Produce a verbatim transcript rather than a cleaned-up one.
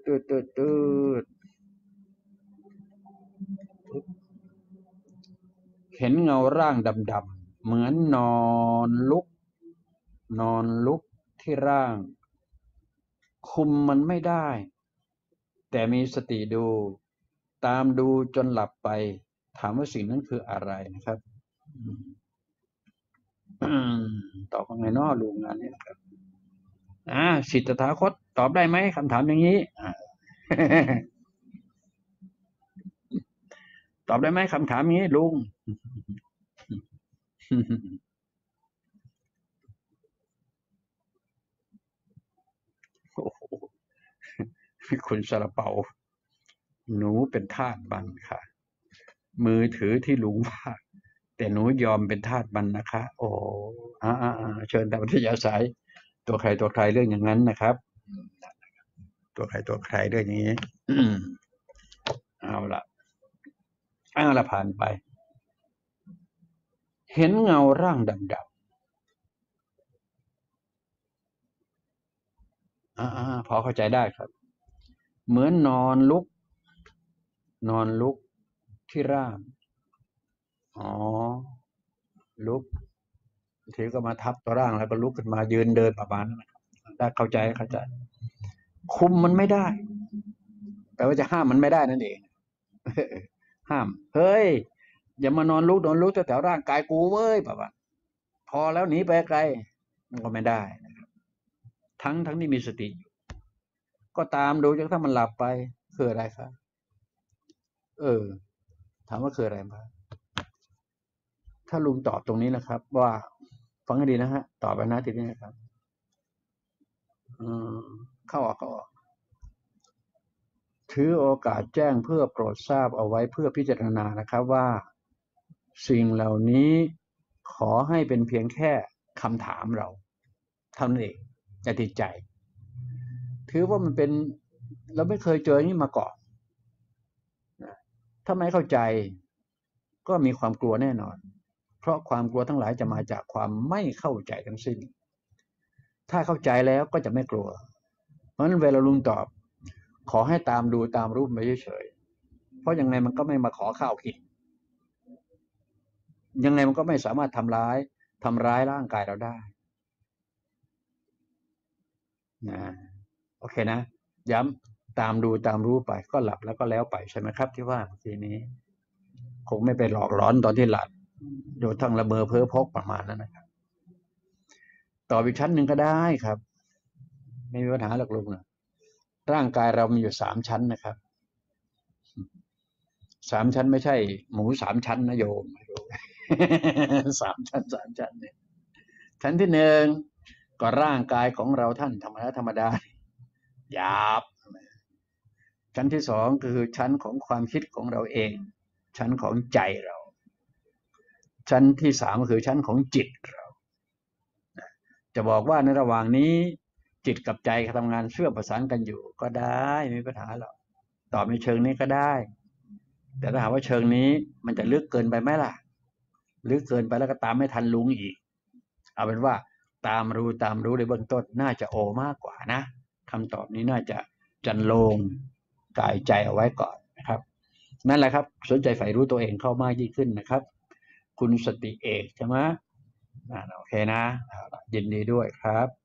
ตืดตืดตืดเห็นเงาร่างดำๆเหมือนนอนลุกนอนลุกที่ร่างคุมมันไม่ได้แต่มีสติดูตามดูจนหลับไปถามว่าสิ่งนั้นคืออะไรนะครับตอบว่าไงน้อลุงงานนี้ครับอ่าสิทธัตถาคตตอบได้ไหมคำถามอย่างนี้ตอบได้ไหมคำถามนี้ลุงคุณซาลาเปาหนูเป็นทาสมันค่ะมือถือที่ลุงว่าแต่หนูยอมเป็นทาสมันนะคะโอ้อ่าอ่าเชิญตามวิทยาสายตัวใครตัวใครเรื่องอย่างนั้นนะครับตัวใครตัวใครเรื่องนี้เอาละเอาละผ่านไปเห็นเงาร่างดำๆอ่าพอเข้าใจได้ครับเหมือนนอนลุกนอนลุกที่ร่างอ๋อลุกทีก็มาทับตัวร่างแล้วก็ลุกขึ้นมายืนเดินประมาณนั้นนะครับได้เข้าใจเข้าใจคุมมันไม่ได้แปลว่าจะห้ามมันไม่ได้นั่นเองห้ามเฮ้ยอย่ามานอนลุกนอนลุกแถวร่างกายกูเว้ยแบบว่าพอแล้วหนีไปไกลมันก็ไม่ได้นะครับทั้งทั้งที่มีสติอยู่ก็ตามดูจนถ้ามันหลับไปคืออะไรครับเออถามว่าคืออะไรบ้างถ้าลุงตอบตรงนี้นะครับว่าฟังให้ดีนะฮะตอบไปนะทีนี้นะครับอืมเข้าออกเข้าออกถือโอกาสแจ้งเพื่อโปรดทราบเอาไว้เพื่อพิจารณานะครับว่าสิ่งเหล่านี้ขอให้เป็นเพียงแค่คำถามเราเท่านั้นเองอย่าติดใจถือว่ามันเป็นเราไม่เคยเจออย่างนี้มาก่อนถ้าไม่เข้าใจก็มีความกลัวแน่นอนเพราะความกลัวทั้งหลายจะมาจากความไม่เข้าใจทั้งสิ้นถ้าเข้าใจแล้วก็จะไม่กลัวเพราะฉะนั้นเวลาลุงตอบขอให้ตามดูตามรูปไปเฉยๆเพราะยังไงมันก็ไม่มาขอข้าวกินยังไงมันก็ไม่สามารถทำร้ายทำร้ายร่างกายเราได้นะโอเคนะย้ำตามดูตามรู้ไปก็หลับแล้วก็แล้วไปใช่ไหมครับที่ว่าเมื่อกี้นี้คงไม่ไปหลอกหลอนตอนที่หลับโดยทั้งละเมอเพ้อพกประมาณนั้นนะครับต่ออีกชั้นหนึ่งก็ได้ครับไม่มีปัญหาหรอกลุงนะร่างกายเรามีอยู่สามชั้นนะครับสามชั้นไม่ใช่หมูสามชั้นนะโยมสามชั้นสามชั้นเนี่ยชั้นที่หนึ่งก็ร่างกายของเราท่านธรรมดาธรรมดาหยาบชั้นที่สองคือชั้นของความคิดของเราเองชั้นของใจเราชั้นที่สามก็คือชั้นของจิตเราจะบอกว่าในระหว่างนี้จิตกับใจทำงานเชื่อมประสานกันอยู่ก็ได้ไม่มีปัญหาหรอกตอบในเชิงนี้ก็ได้แต่ถ้าหากว่าเชิงนี้มันจะลึกเกินไปไหมล่ะลึกเกินไปแล้วก็ตามไม่ทันลุงอีกเอาเป็นว่าตามรู้ตามรู้ในเบื้องต้นน่าจะโอมากกว่านะคำตอบนี้น่าจะจันโลงกายใจเอาไว้ก่อนนะครับนั่นแหละครับสนใจใฝ่รู้ตัวเองเข้ามากยิ่งขึ้นนะครับคุณสติเอกใช่ไหมโอเคนะยินดีด้วยครับ